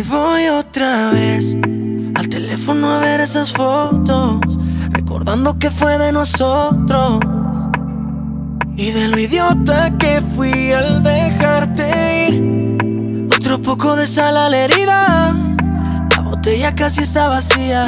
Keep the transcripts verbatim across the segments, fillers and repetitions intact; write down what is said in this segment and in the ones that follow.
Ahí voy otra vez al teléfono a ver esas fotos, recordando que fue de nosotros y de lo idiota que fui al dejarte ir. Otro poco de sal a la herida, la botella casi está vacía.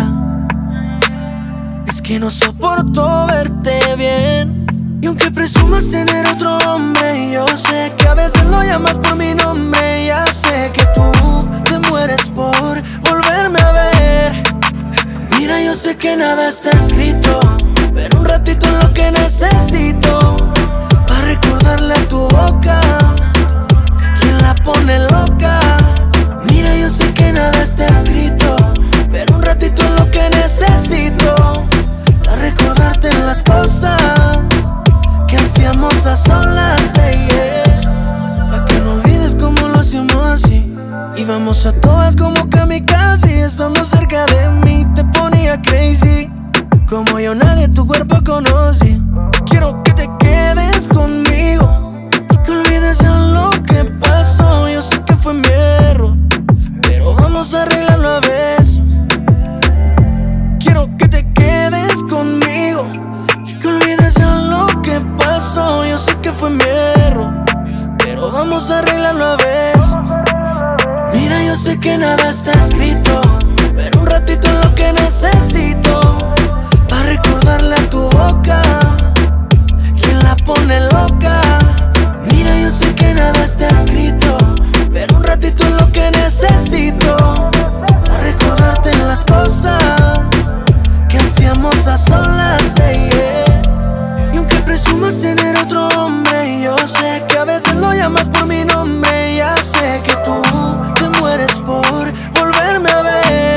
Es que no soporto verte bien, y aunque presumas tener otro hombre, yo sé que a veces lo llamas por mi nombre. Ya sé que tú te mueres por volverme a ver. Mira, yo sé que nada está escrito, pero un ratito es lo que necesito para recordarle a tu boca quien la pone loca. Mira, yo sé que nada está escrito, pero un ratito es lo que necesito para recordarte las cosas que hacíamos a solas, hey, yeah. Pa' que no olvides cómo lo hacíamos así. Íbamos a todas como kamikaze, estando cerca de mí te ponía crazy. Como yo nadie tu cuerpo conoce. Quiero que te quedes conmigo y que olvides ya lo que pasó. Yo sé que fue mi error, pero vamos a arreglarlo a besos. Quiero que te quedes conmigo y que olvides ya lo que pasó. Yo sé que fue mi error, pero vamos a arreglarlo a besos. Mira, yo sé que nada está escrito, pero un ratito es lo que necesito para recordarle a tu boca quien la pone loca. Mira, yo sé que nada está escrito, pero un ratito es lo que necesito para recordarte las cosas que hacíamos a solas, hey, yeah. Y aunque presumas tener otro hombre, yo sé que a veces lo llamas por mi nombre. Ya sé que tú te mueres por volverme a ver.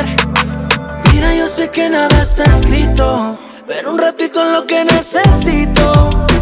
Mira, yo sé que nada está escrito, pero un ratito es lo que necesito